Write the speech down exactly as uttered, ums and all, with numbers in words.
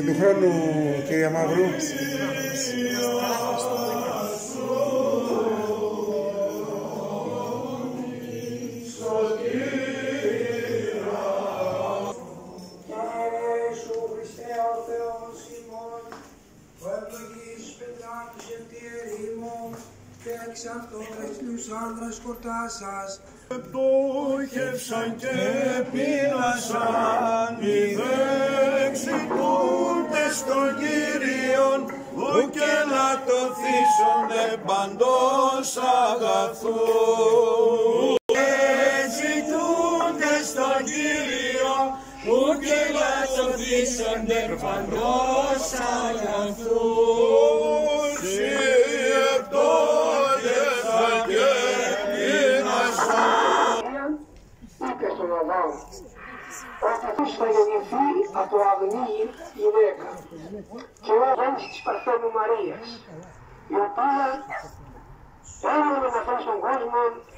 του χρόνου, κυρία Μαύρου. Και εξ αυτοχρηστούς άνδρας σκοτάσας πτώχευσαν και πεινασαν οι δεξιτούντες των Κύριων ου και λατωθήσονται παντός αγαθού. Δεξιτούντες των Κύριων ου και λατωθήσονται παντός αγαθού. είπε στον Αδάμ ότι αυτός θα γεννηθεί από αγνή γυναίκα και ο γέννηση της Παρθένου Μαρίας, η οποία έμεινε να φέρει στον κόσμο